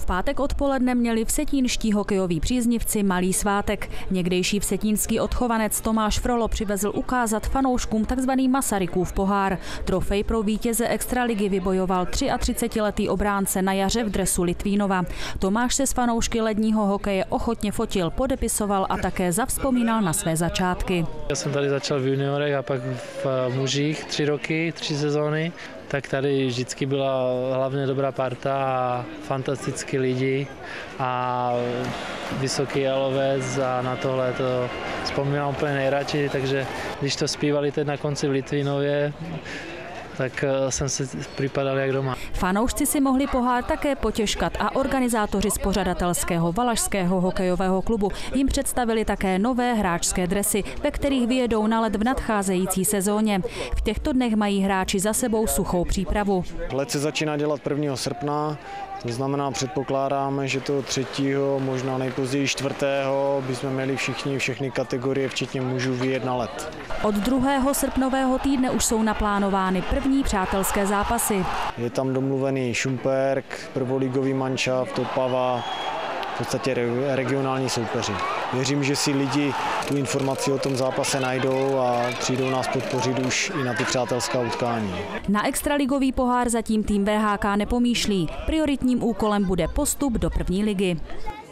V pátek odpoledne měli vsetínští hokejoví příznivci malý svátek. Někdejší vsetínský odchovanec Tomáš Frolo přivezl ukázat fanouškům tzv. Masarykův pohár. Trofej pro vítěze extraligy vybojoval 33letý obránce na jaře v dresu Litvínova. Tomáš se s fanoušky ledního hokeje ochotně fotil, podepisoval a také zavzpomínal na své začátky. Já jsem tady začal v juniorech a pak v mužích 3 roky, 3 sezóny. Tak tady vždycky byla hlavně dobrá parta a fantastický lidi a vysoký jalovec a na tohle to vzpomínám úplně nejradši, takže když to zpívali teď na konci v Litvínově, tak jsem si připadal jak doma. Fanoušci si mohli pohár také potěškat a organizátoři z pořadatelského Valašského hokejového klubu jim představili také nové hráčské dresy, ve kterých vyjedou na led v nadcházející sezóně. V těchto dnech mají hráči za sebou suchou přípravu. Led se začíná dělat 1. srpna, to znamená předpokládáme, že to 3., možná nejpozději 4. bychom měli všechny kategorie, včetně mužů, vyjet na led. Od 2. srpnového týdne už jsou naplánovány první přátelské zápasy. Je tam domluvený Šumperk, prvoligový manšaft, Opava, v podstatě regionální soupeři. Věřím, že si lidi tu informaci o tom zápase najdou a přijdou nás podpořit už i na ty přátelská utkání. Na extraligový pohár zatím tým VHK nepomýšlí. Prioritním úkolem bude postup do první ligy.